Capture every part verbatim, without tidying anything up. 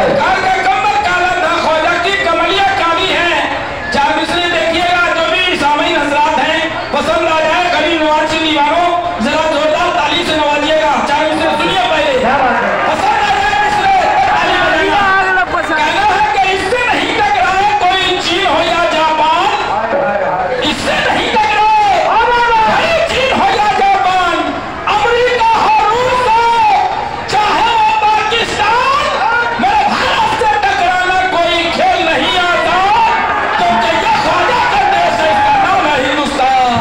सरकार का कमल काला था, ख्वाजा की कमलिया काली है। चार मिसरे देखिएगा, जो भी सामीन हजरात हैं पसंद आ जाए गरीब नवाज की दीवारों, जरा जोरदार ताली से नवाजिएगा। चार मिसरे सुनिए पहले, पसंद आ जाए मिसरे ताली बजाइएगा। कहना है कि इससे नहीं टकराए कोई चीन हो या जापान, इससे नहीं टकराए कोई चीन हो या जापान, अमेरिका हो रूस हो चाहे वो पाकिस्तान, मेरे भारत से टकराना कोई खेल नहीं आता, क्योंकि ये ख्वाजा का देश है, इसका नाम है हिंदुस्तान।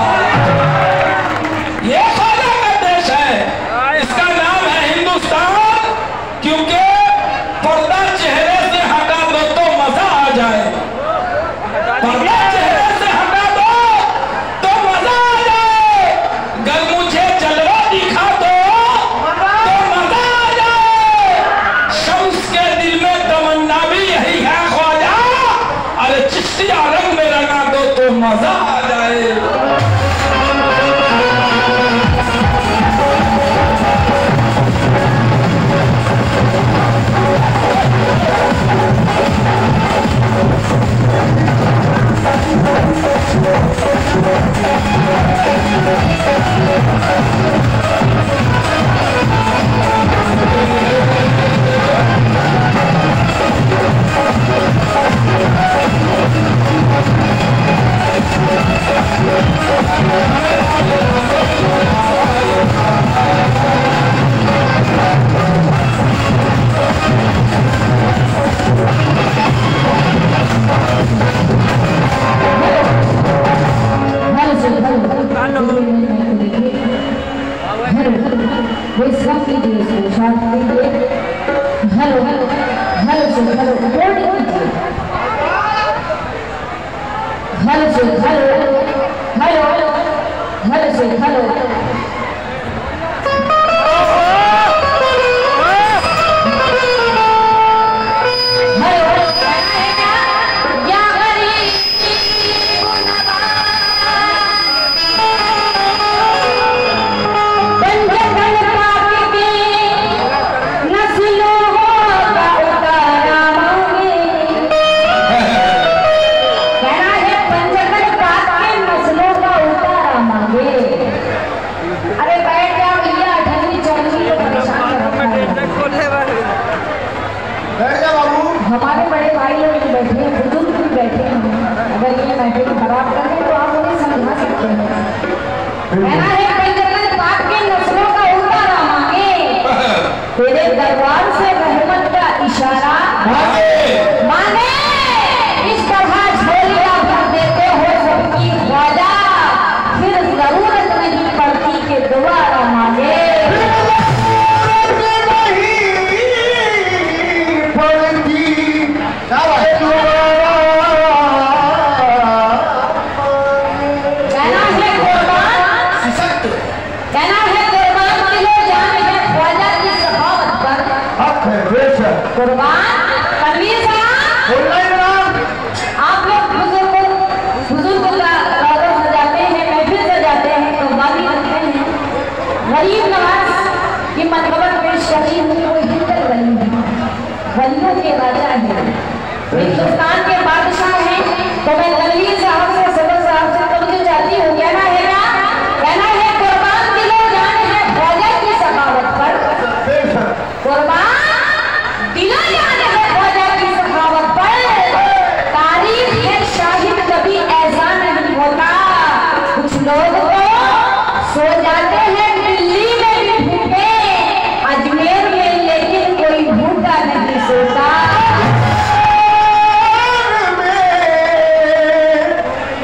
ये ख्वाजा का देश है, इसका नाम है हिंदुस्तान। क्योंकि पर्दा चेहरे से हटा दो तो मजा आ जाए, पर्दा चेहरे से हटा दो तो मजा आ जाए, गर मुझे जलवा दिखा दो तो मजा आ जाए। शम्स के दिल में तमन्ना भी यही है ख्वाजा, अरे चिश्तिया रंग में रंगा दो तो मजा आ जाए। हमारे बड़े भाई लोग बैठे हैं, बुजुर्ग भी बैठे हैं, अगर ये बैठे खराब कर दें तो आप उन्हें समझा सकते हैं। कहना है पंजतन पाक के नस्लों का उतारा मांगे, तेरे दरबार से रहमत का इशारा मांगे, इस तरह झोलियां भर देते हो सबकी ख्वाजा, फिर जरूरत नहीं पड़ती के दोबारा मांगे। कुर्बान तनवीर साहब, आप लोग बुजुर्ग बुजुर्ग रौदा सजाते हैं, महफिल सजाते हैं, कुर्बानी करते हैं, गरीब नवाज की मनकबत पेश करी हुई वो हिंदल वली है, वलियों के राजा है, हिंदुस्तान के बादशाह हैं। तो मैं तनवीर साहब से सदर साहब से तवज्जो चाहती हूँ, कहना है ना, कहना है कुर्बान दिलो जान है ख्वाजा की सखावत पर, कुर्बान दिलो जान है ख्वाजा की सखावत पर, तारीफ है शाहिद कभी ऐसा नहीं होता, कुछ लोग तो सो जाते हैं दिल्ली में भी भूखे, अजमेर में लेकिन कोई भूखा नहीं सोता।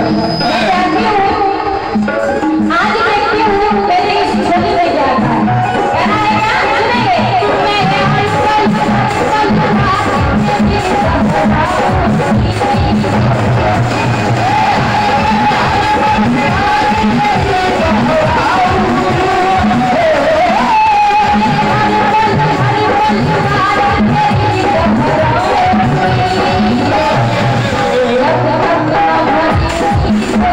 Thank you.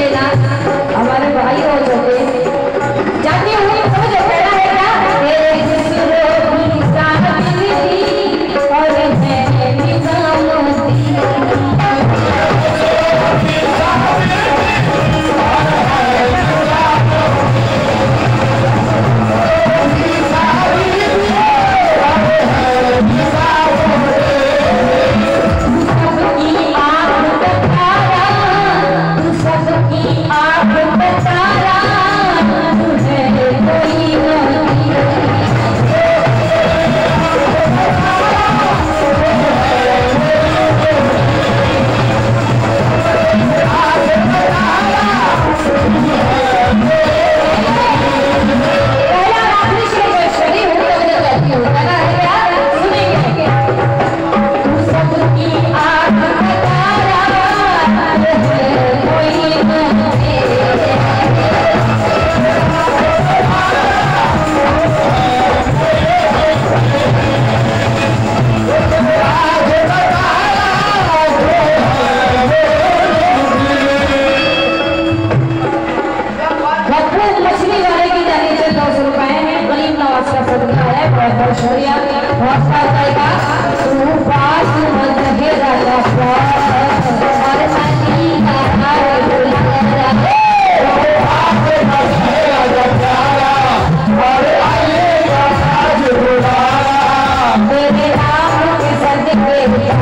लेना, हमारे भाई हो चुके जाती हुई समझ कहना है क्या तेरे खुसरो की साबिती और है निजामुद्दीन शुक्रिया बहुत सारा तू पास मत है राजा और अली का हार बुलाया और अली का हार बुलाया मेरे राम के सदके